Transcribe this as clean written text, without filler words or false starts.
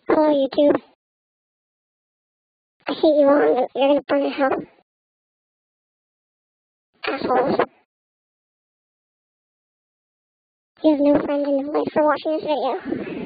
Hello, YouTube. I hate you all, and you're gonna burn in hell. Assholes. You have no friend in life for watching this video.